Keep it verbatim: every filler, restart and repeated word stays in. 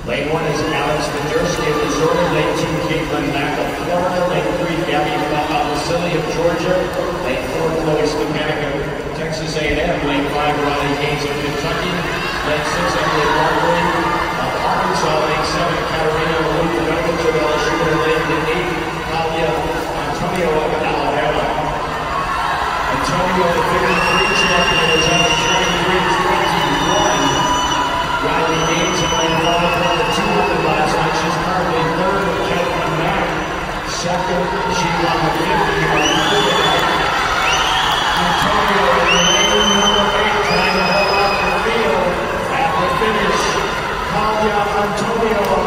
Lane one is Alex Majerski of Missouri. Lane two, Caitlin Mack of Florida. Lane three, Gabby Vasili of Georgia. Lane four, Chloe Stepanek of Texas A and M. Lane five, Ronnie Haynes of Kentucky. Lane six, Emily Barkley of Arkansas. Lane seven, Katarina Lukanovich of L S U. And lane eight, Talia Antonio of Alabama. Antonio, the fifty-three champion, is on twenty-three twenty-one. Riley Gaines in lane five won the two hundred last night. She's currently third with Caitlin Mack. Second, she won the fifty yard. Antonio in lane number eight trying to hold out the field. At the finish, Talia Antonio